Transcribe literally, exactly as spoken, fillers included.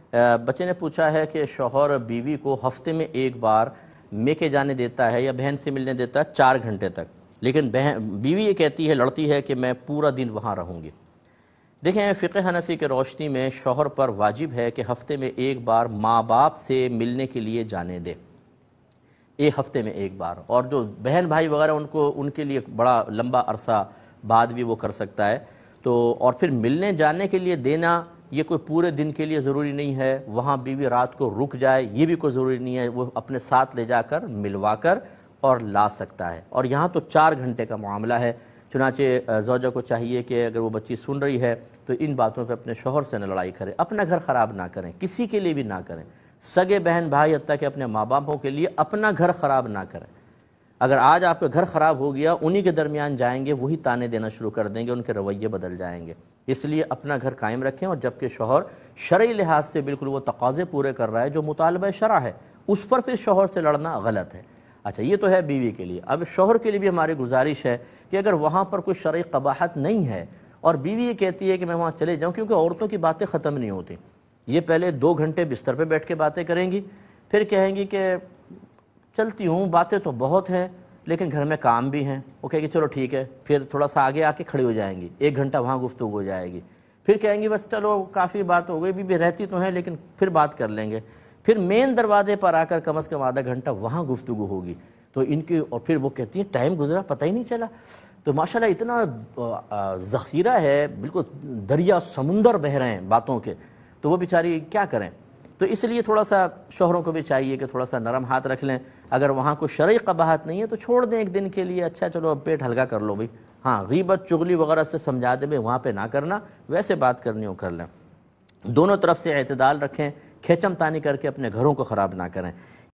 بچے نے پوچھا ہے کہ شوہر بیوی کو ہفتے میں ایک بار میکے جانے دیتا ہے یا بہن سے ملنے دیتا ہے چار گھنٹے تک، لیکن بہن بیوی یہ کہتی ہے لڑتی ہے کہ میں پورا دن وہاں رہوں گی۔ دیکھیں فقہ حنفی کے روشنی میں شوہر پر واجب ہے کہ ہفتے میں ایک بار ماں باپ سے ملنے کے لیے جانے دے، ایک ہفتے میں ایک بار، اور جو بہن بھائی وغیرہ ان کو ان کے لیے بڑا لمبا عرصہ بعد بھی وہ کر سکتا ہے۔ تو اور پھر ملنے جانے کے لیے دینا یہ کوئی پورے دن کے لیے ضروری نہیں ہے، وہاں بیوی رات کو رک جائے یہ بھی کوئی ضروری نہیں ہے، وہ اپنے ساتھ لے جا کر ملوا کر اور لا سکتا ہے۔ اور یہاں تو چار گھنٹے کا معاملہ ہے، چنانچہ زوجہ کو چاہیے کہ اگر وہ بچی سن رہی ہے تو ان باتوں پہ اپنے شوہر سے نہ لڑائی کرے، اپنا گھر خراب نہ کریں، کسی کے لیے بھی نہ کریں، سگے بہن بھائی حتیٰ کہ اپنے ماں باپوں کے لیے اپنا گھر خراب نہ کریں۔ اگر آج آپ کا گھر خراب ہو گیا، انہی کے درمیان جائیں گے، وہی تانے دینا شروع کر دیں گے، ان کے رویے بدل جائیں گے۔ اس لیے اپنا گھر قائم رکھیں، اور جبکہ شوہر شرعی لحاظ سے بالکل وہ تقاضے پورے کر رہا ہے جو مطالبہ شرع ہے، اس پر پھر شوہر سے لڑنا غلط ہے۔ اچھا یہ تو ہے بیوی کے لیے، اب شوہر کے لیے بھی ہماری گزارش ہے کہ اگر وہاں پر کوئی شرعی قباحت نہیں ہے اور بیوی یہ کہتی ہے کہ میں وہاں چلے جاؤں، کیونکہ عورتوں کی باتیں ختم نہیں ہوتی، یہ پہلے دو گھنٹے بستر پہ بیٹھ کے باتیں کریں گی، پھر کہیں گی کہ چلتی ہوں، باتیں تو بہت ہیں لیکن گھر میں کام بھی ہیں، وہ کہے گی چلو ٹھیک ہے، پھر تھوڑا سا آگے آ کے کھڑی ہو جائیں گی، ایک گھنٹہ وہاں گفتگو ہو جائے گی، پھر کہیں گی بس چلو کافی بات ہو گئی، بھی, بھی رہتی تو ہیں لیکن پھر بات کر لیں گے، پھر مین دروازے پر آ کر کم از کم آدھا گھنٹہ وہاں گفتگو ہوگی، تو ان کی اور پھر وہ کہتی ہیں ٹائم گزرا پتہ ہی نہیں چلا۔ تو ماشاءاللہ اتنا ذخیرہ ہے، بالکل دریا سمندر بہہ رہے ہیں باتوں کے، تو وہ بیچاری کیا کریں۔ تو اس لیے تھوڑا سا شوہروں کو بھی چاہیے کہ تھوڑا سا نرم ہاتھ رکھ لیں، اگر وہاں کوئی شرعی قباحت نہیں ہے تو چھوڑ دیں ایک دن کے لیے، اچھا چلو اب پیٹ ہلکا کر لو بھائی، ہاں غیبت چغلی وغیرہ سے سمجھا دیں بھائی وہاں پہ نہ کرنا، ویسے بات کرنی ہو کر لیں۔ دونوں طرف سے اعتدال رکھیں، کھیچم تانی کر کے اپنے گھروں کو خراب نہ کریں۔